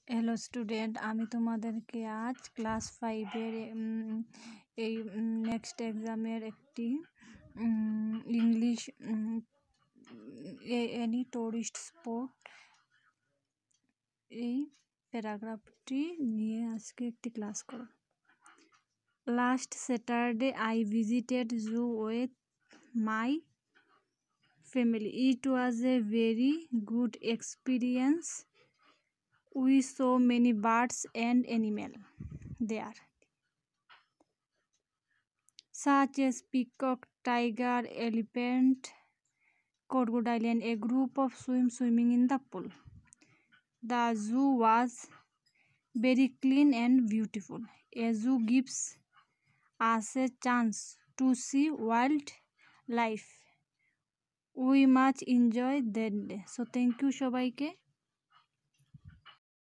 Hello student, আমি তোমাদেরকে আজ ক্লাস 5-এর এই নেক্সট এক্সামের একটি ইংলিশ এনি টুরিস্ট স্পট এই প্যারাগ্রাফটি নিয়ে আজকে একটি ক্লাস করো। Last Saturday I visited zoo with my family. It was a very good experience. We saw many birds and animals there, such as peacock, tiger, elephant, crocodile, and a group of swimming in the pool. The zoo was very clean and beautiful. A zoo gives us a chance to see wildlife. We much enjoy that day. So thank you সবাইকে।